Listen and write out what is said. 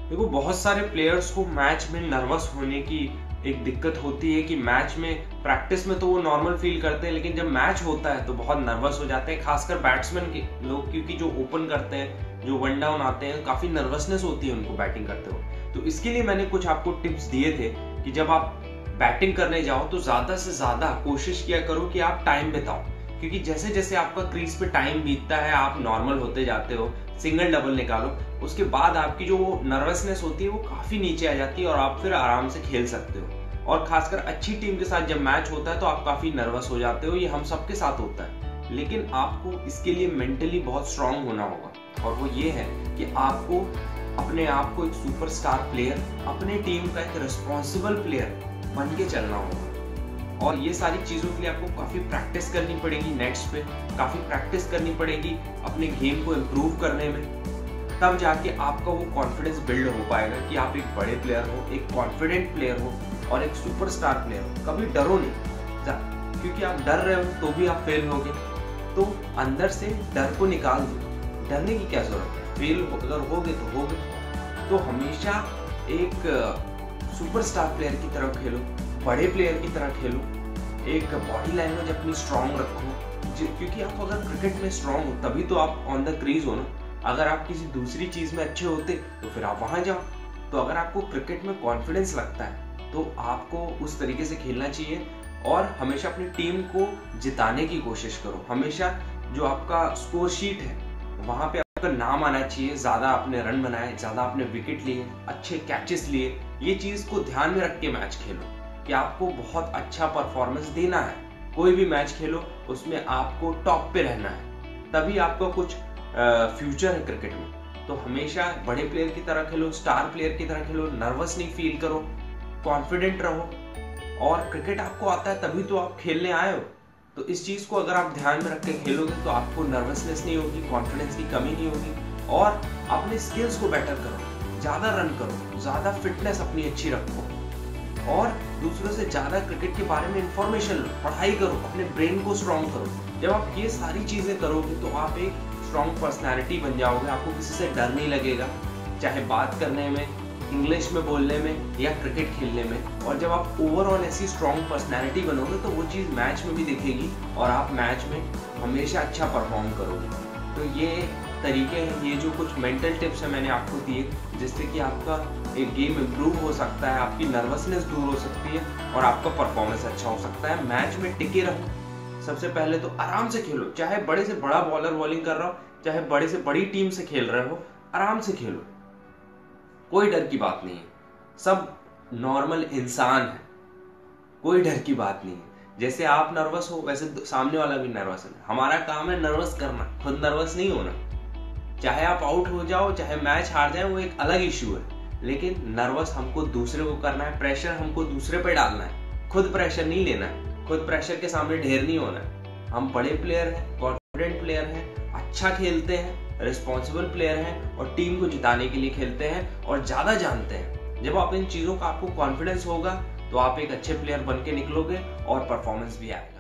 देखो, बहुत सारे प्लेयर्स को मैच में नर्वस होने की एक दिक्कत होती है कि मैच में प्रैक्टिस में तो वो नॉर्मल फील करते हैं, लेकिन जब मैच होता है तो बहुत नर्वस हो जाते हैं। खासकर बैट्समैन के लोग, क्योंकि जो ओपन करते हैं, जो वन डाउन आते हैं, काफी नर्वसनेस होती है उनको बैटिंग करते हुए। तो इसके लिए मैंने कुछ आपको टिप्स दिए थे कि जब आप बैटिंग करने जाओ तो ज्यादा से ज्यादा कोशिश किया करो कि आप टाइम बिताओ, क्योंकि जैसे जैसे आपका क्रीज पे टाइम बीतता है आप नॉर्मल होते जाते हो, सिंगल डबल निकालो, उसके बाद आपकी जो नर्वसनेस होती है वो काफी नीचे आ जाती है और आप फिर आराम से खेल सकते हो। और खासकर अच्छी टीम के साथ जब मैच होता है तो आप काफी नर्वस हो जाते हो, ये हम सबके साथ होता है। लेकिन आपको इसके लिए मेंटली बहुत स्ट्रांग होना होगा, और वो ये है कि आपको अपने आप को एक सुपरस्टार प्लेयर, अपने टीम का एक रिस्पॉन्सिबल प्लेयर बन के चलना होगा। और ये सारी चीजों के लिए आपको काफी प्रैक्टिस करनी पड़ेगी, नेट्स पे काफी प्रैक्टिस करनी पड़ेगी अपने गेम को इम्प्रूव करने में। तब जाके आपका वो कॉन्फिडेंस बिल्ड हो पाएगा कि आप एक बड़े प्लेयर हो, एक कॉन्फिडेंट प्लेयर हो और एक सुपरस्टार प्लेयर हो। कभी डरो नहीं, क्योंकि आप डर रहे हो तो भी आप फेल होगे। तो अंदर से डर को निकाल दो, डरने की क्या जरूरत है, फेल अगर होगे तो होगे। तो हमेशा एक सुपरस्टार प्लेयर की तरह खेलो, बड़े प्लेयर की तरह खेलो, एक बॉडी लैंग्वेज अपनी स्ट्रांग रखो, क्योंकि आप अगर क्रिकेट में स्ट्रांग हो तभी तो आप ऑन द क्रीज हो ना। अगर आप किसी दूसरी चीज में अच्छे होते तो फिर आप वहां जाओ। तो अगर आपको क्रिकेट में कॉन्फिडेंस लगता है तो आपको उस तरीके से खेलना चाहिए और हमेशा अपनी टीम को जिताने की कोशिश करो। हमेशा जो आपका स्कोर शीट है वहां पे आपका नाम आना चाहिए, ज्यादा आपने रन बनाए, ज्यादा आपने विकेट लिए, अच्छे कैचेस लिए। ये चीज को ध्यान में रख के मैच खेलो कि आपको बहुत अच्छा परफॉर्मेंस देना है। कोई भी मैच खेलो उसमें आपको टॉप पे रहना है, तभी आपका कुछ फ्यूचर है क्रिकेट में। तो हमेशा बड़े प्लेयर की तरह खेलो, स्टार प्लेयर की तरह खेलो, नर्वस नहीं फील करो, कॉन्फिडेंट रहो। और क्रिकेट आपको आता है तभी तो आप खेलने आए हो। तो इस चीज को अगर आप ध्यान में रख के खेलोगे तो आपको नर्वसनेस नहीं होगी, कॉन्फिडेंस की कमी नहीं होगी, और अपने स्किल्स को बेटर करो, ज्यादा रन करो, ज्यादा फिटनेस अपनी अच्छी रखो, और दूसरों से ज्यादा क्रिकेट के बारे में इंफॉर्मेशन लो, पढ़ाई करो, अपने ब्रेन को स्ट्रांग करो। जब आप ये सारी चीजें करोगे तो आप एक स्ट्रांग पर्सनैलिटी बन जाओगे। आपको किसी से डर नहीं लगेगा, चाहे बात करने में, इंग्लिश में बोलने में या क्रिकेट खेलने में। और जब आप ओवरऑल ऐसी स्ट्रांग पर्सनैलिटी बनोगे तो वो चीज़ मैच में भी दिखेगी और आप मैच में हमेशा अच्छा परफॉर्म करोगे। तो ये तरीके हैं, ये जो कुछ मेंटल टिप्स हैं मैंने आपको दिए, जिससे कि आपका एक गेम इम्प्रूव हो सकता है, आपकी नर्वसनेस दूर हो सकती है और आपका परफॉर्मेंस अच्छा हो सकता है। मैच में टिके रहो। सबसे पहले तो आराम से खेलो, चाहे बड़े से बड़ा बॉलर बॉलिंग कर रहा हो, चाहे बड़े से बड़ी टीम से खेल रहे हो, आराम से खेलो, कोई डर की बात नहीं है। सब नॉर्मल इंसान है, कोई डर की बात नहीं है। जैसे आप नर्वस हो वैसे सामने वाला भी नर्वस है। हमारा काम है नर्वस करना, खुद नर्वस नहीं होना। चाहे आप आउट हो जाओ, चाहे मैच हार जाए, वो एक अलग इश्यू है, लेकिन नर्वस हमको दूसरे को करना है, प्रेशर हमको दूसरे पे डालना है, खुद प्रेशर नहीं लेना है। खुद प्रेशर के सामने ढेर नहीं होना है। हम बड़े प्लेयर हैं, कॉन्फिडेंट प्लेयर हैं, अच्छा खेलते हैं, रिस्पॉन्सिबल प्लेयर हैं और टीम को जिताने के लिए खेलते हैं और ज्यादा जानते हैं। जब आप इन चीजों का आपको कॉन्फिडेंस होगा तो आप एक अच्छे प्लेयर बन के निकलोगे और परफॉर्मेंस भी आएगा।